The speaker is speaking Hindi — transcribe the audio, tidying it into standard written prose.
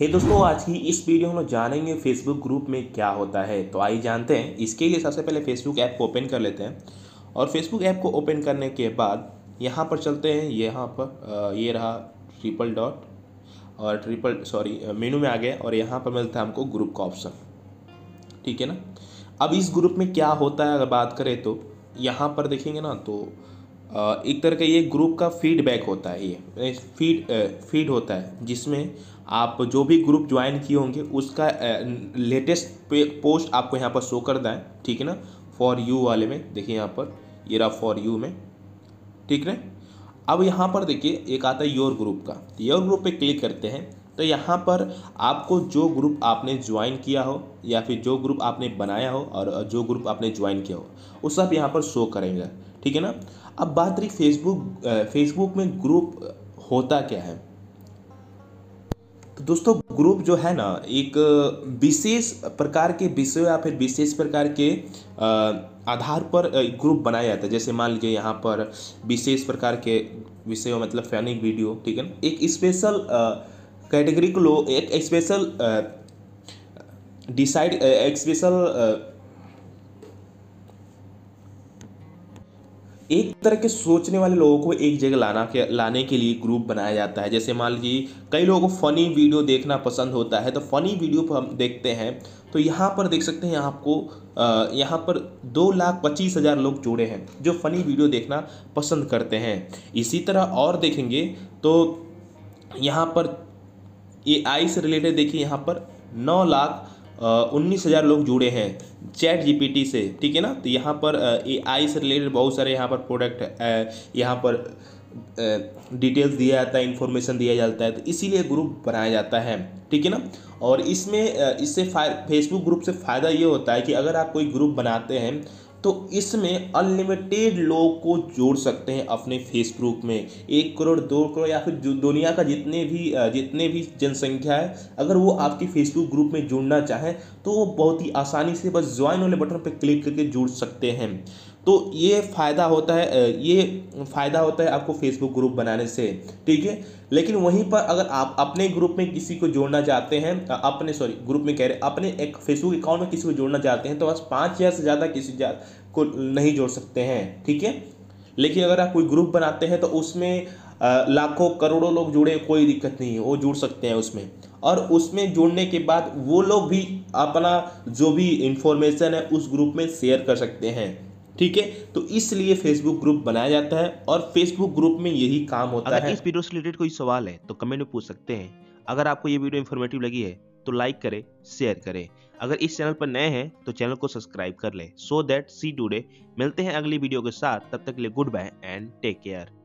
हे दोस्तों, आज की इस वीडियो में हम लोग जानेंगे फेसबुक ग्रुप में क्या होता है। तो आइए जानते हैं। इसके लिए सबसे पहले फेसबुक ऐप को ओपन कर लेते हैं और फेसबुक ऐप को ओपन करने के बाद यहाँ पर चलते हैं। यहाँ पर ये रहा ट्रिपल डॉट और मेनू में आ गए और यहाँ पर मिलता है हमको ग्रुप का ऑप्शन। ठीक है ना। अब इस ग्रुप में क्या होता है अगर बात करें तो यहाँ पर देखेंगे ना तो एक तरह का ये ग्रुप का फीडबैक होता है। ये फीड होता है जिसमें आप जो भी ग्रुप ज्वाइन किए होंगे उसका लेटेस्ट पोस्ट आपको यहाँ पर शो करना है। ठीक है ना। फॉर यू वाले में देखिए यहाँ पर ये रहा फॉर यू में। ठीक है। अब यहाँ पर देखिए एक आता है योर ग्रुप का। योर ग्रुप पे क्लिक करते हैं तो यहाँ पर आपको जो ग्रुप आपने ज्वाइन किया हो या फिर जो ग्रुप आपने बनाया हो और जो ग्रुप आपने ज्वाइन किया हो वो सब यहाँ पर शो करेंगे। ठीक है ना। अब बात रही फेसबुक में ग्रुप होता क्या है। तो दोस्तों ग्रुप जो है ना एक विशेष प्रकार के विषय या फिर विशेष प्रकार के आधार पर ग्रुप बनाया जाता है। जैसे मान लीजिए यहाँ पर विशेष प्रकार के विषय मतलब फैनी वीडियो। ठीक है ना। एक स्पेशल कैटेगरी को लो, एक स्पेशल एक तरह के सोचने वाले लोगों को एक जगह लाने के लिए ग्रुप बनाया जाता है। जैसे मान लीजिए कई लोगों को फ़नी वीडियो देखना पसंद होता है तो फ़नी वीडियो पर हम देखते हैं तो यहाँ पर देख सकते हैं आपको यहाँ पर 2,25,000 लोग जुड़े हैं जो फ़नी वीडियो देखना पसंद करते हैं। इसी तरह और देखेंगे तो यहाँ पर AI से रिलेटेड देखिए यहाँ पर 9,19,000 लोग जुड़े हैं चैट GPT से। ठीक है ना। तो यहाँ पर AI से रिलेटेड बहुत सारे यहाँ पर प्रोडक्ट यहाँ पर डिटेल्स दिया जाता है, इंफॉर्मेशन दिया जाता है। तो इसीलिए ग्रुप बनाया जाता है। ठीक है ना। और इससे फेसबुक ग्रुप से फ़ायदा ये होता है कि अगर आप कोई ग्रुप बनाते हैं तो इसमें अनलिमिटेड लोग को जोड़ सकते हैं अपने फेसबुक में। 1 करोड़ 2 करोड़ या फिर दुनिया का जितने भी जनसंख्या है अगर वो आपके फेसबुक ग्रुप में जुड़ना चाहें तो वो बहुत ही आसानी से बस ज्वाइन वाले बटन पर क्लिक करके जुड़ सकते हैं। तो ये फ़ायदा होता है आपको फेसबुक ग्रुप बनाने से। ठीक है। लेकिन वहीं पर अगर आप अपने ग्रुप में किसी को जोड़ना चाहते हैं अपने एक फेसबुक अकाउंट में किसी को जोड़ना चाहते हैं तो बस 5,000 से ज़्यादा किसी को नहीं जोड़ सकते हैं। ठीक है। लेकिन अगर आप कोई ग्रुप बनाते हैं तो उसमें लाखों करोड़ों लोग जुड़े कोई दिक्कत नहीं है, वो जुड़ सकते हैं उसमें। और उसमें जुड़ने के बाद वो लोग भी अपना जो भी इंफॉर्मेशन है उस ग्रुप में शेयर कर सकते हैं। ठीक है। तो इसलिए फेसबुक ग्रुप बनाया जाता है और फेसबुक ग्रुप में यही काम होता है। अगर इस वीडियो से रिलेटेड कोई सवाल है तो कमेंट में पूछ सकते हैं। अगर आपको ये वीडियो इन्फॉर्मेटिव लगी है तो लाइक करें, शेयर करें। अगर इस चैनल पर नए हैं तो चैनल को सब्सक्राइब कर लें। सो दैट सी टुडे मिलते हैं अगली वीडियो के साथ। तब तक के लिए good bye and take care.